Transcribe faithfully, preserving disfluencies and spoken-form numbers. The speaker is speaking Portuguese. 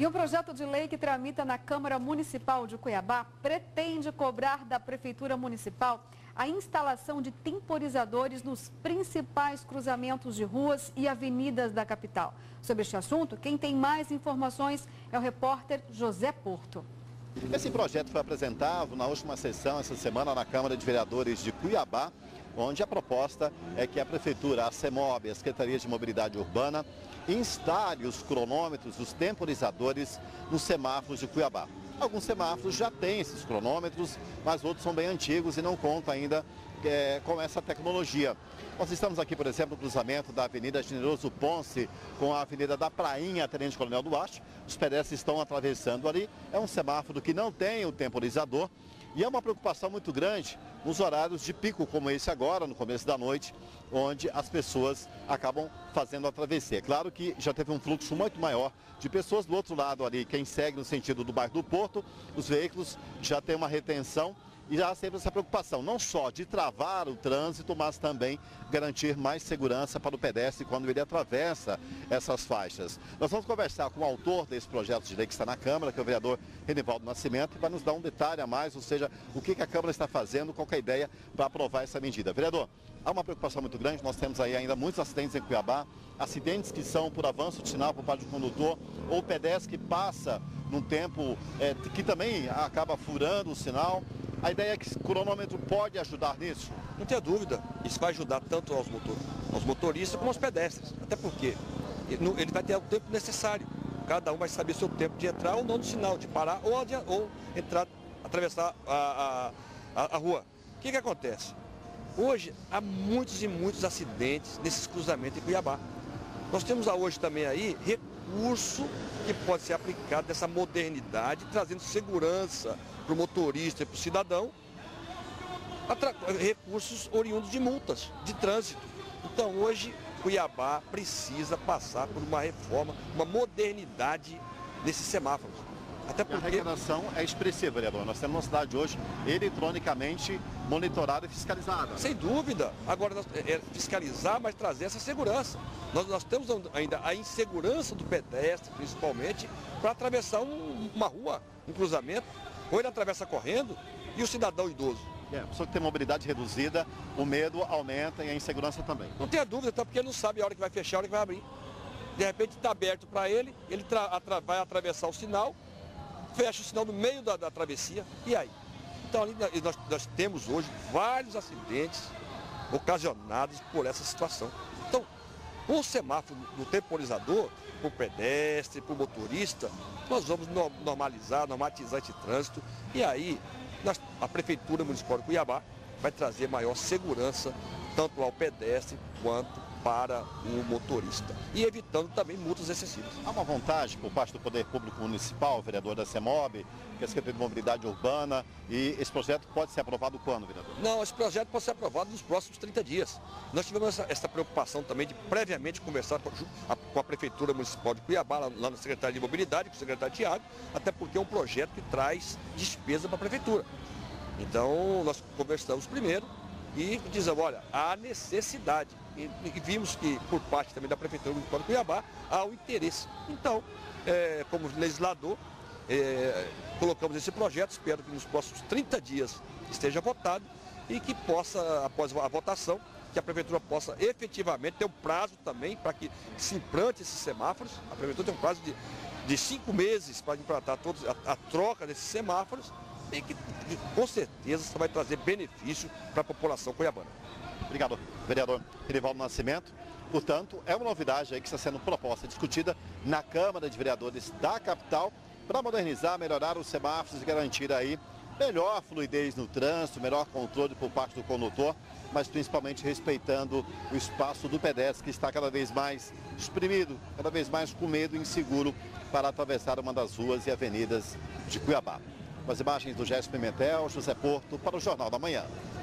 E um projeto de lei que tramita na Câmara Municipal de Cuiabá pretende cobrar da Prefeitura Municipal a instalação de temporizadores nos principais cruzamentos de ruas e avenidas da capital. Sobre este assunto, quem tem mais informações é o repórter José Porto. Esse projeto foi apresentado na última sessão, essa semana, na Câmara de Vereadores de Cuiabá, onde a proposta é que a Prefeitura, a CEMOB, a Secretaria de Mobilidade Urbana, instale os cronômetros, os temporizadores nos semáforos de Cuiabá. Alguns semáforos já têm esses cronômetros, mas outros são bem antigos e não contam ainda é, com essa tecnologia. Nós estamos aqui, por exemplo, no cruzamento da Avenida Generoso Ponce com a Avenida da Prainha, Tenente Coronel Duarte. Os pedestres estão atravessando ali. É um semáforo que não tem o temporizador e é uma preocupação muito grande nos horários de pico, como esse agora, no começo da noite, onde as pessoas acabam fazendo a travessia. É claro que já teve um fluxo muito maior de pessoas do outro lado ali, quem segue no sentido do bairro do Porto, os veículos já tem uma retenção e já há sempre essa preocupação, não só de travar o trânsito, mas também garantir mais segurança para o pedestre quando ele atravessa essas faixas. Nós vamos conversar com o autor desse projeto de lei que está na Câmara, que é o vereador Renivaldo Nascimento, e vai nos dar um detalhe a mais, ou seja, o que a Câmara está fazendo, qual é a ideia para aprovar essa medida. Vereador, há uma preocupação muito grande, nós temos aí ainda muitos acidentes em Cuiabá, acidentes que são por avanço de sinal por parte do condutor, ou pedestre que passa num tempo é, que também acaba furando o sinal. A ideia é que esse cronômetro pode ajudar nisso? Não tenha dúvida, isso vai ajudar tanto aos, motor, aos motoristas como aos pedestres, até porque ele vai ter o tempo necessário, cada um vai saber seu tempo de entrar ou não no sinal, de parar ou, de, ou entrar, atravessar a, a, a, a rua. O que que acontece? Hoje há muitos e muitos acidentes nesses cruzamentos em Cuiabá. Nós temos hoje também aí recurso que pode ser aplicado nessa modernidade, trazendo segurança para o motorista e para o cidadão, recursos oriundos de multas, de trânsito. Então hoje Cuiabá precisa passar por uma reforma, uma modernidade nesses semáforos. Até porque... A arrecadação é expressiva, vereador. Nós temos uma cidade hoje eletronicamente monitorada e fiscalizada. Sem dúvida. Agora, nós, é fiscalizar, mas trazer essa segurança. Nós, nós temos ainda a insegurança do pedestre, principalmente, para atravessar um, uma rua, um cruzamento, ou ele atravessa correndo, e o cidadão idoso. É, a pessoa que tem mobilidade reduzida, o medo aumenta e a insegurança também. Não tenha dúvida, até porque ele não sabe a hora que vai fechar, a hora que vai abrir. De repente está aberto para ele, ele tra atra vai atravessar o sinal, fecha o sinal no meio da, da travessia, e aí? Então ali nós, nós temos hoje vários acidentes ocasionados por essa situação. Então, o semáforo do temporizador, para o pedestre, para o motorista, nós vamos normalizar, normatizar esse trânsito, e aí nós, a Prefeitura Municipal de Cuiabá vai trazer maior segurança tanto ao pedestre quanto para o motorista, e evitando também multas excessivas. Há uma vontade por parte do Poder Público Municipal, o vereador da CEMOB, que é a Secretaria de Mobilidade Urbana, e esse projeto pode ser aprovado quando, vereador? Não, esse projeto pode ser aprovado nos próximos trinta dias. Nós tivemos essa, essa preocupação também de previamente conversar com a, com a Prefeitura Municipal de Cuiabá, lá, lá na Secretaria de Mobilidade, com o secretário Tiago, até porque é um projeto que traz despesa para a Prefeitura. Então, nós conversamos primeiro e dizemos, olha, há necessidade. E, e vimos que, por parte também da Prefeitura Municipal de Cuiabá, há o interesse. Então, é, como legislador, é, colocamos esse projeto, espero que nos próximos trinta dias esteja votado e que possa, após a votação, que a Prefeitura possa efetivamente ter um prazo também para que se implante esses semáforos. A Prefeitura tem um prazo de, de cinco meses para implantar todos, a, a troca desses semáforos e que, com certeza, isso vai trazer benefício para a população cuiabana. Obrigado, vereador Renivaldo Nascimento. Portanto, é uma novidade aí que está sendo proposta, discutida na Câmara de Vereadores da capital para modernizar, melhorar os semáforos e garantir aí melhor fluidez no trânsito, melhor controle por parte do condutor, mas principalmente respeitando o espaço do pedestre, que está cada vez mais exprimido, cada vez mais com medo e inseguro para atravessar uma das ruas e avenidas de Cuiabá. Com as imagens do Gerson Pimentel, José Porto, para o Jornal da Manhã.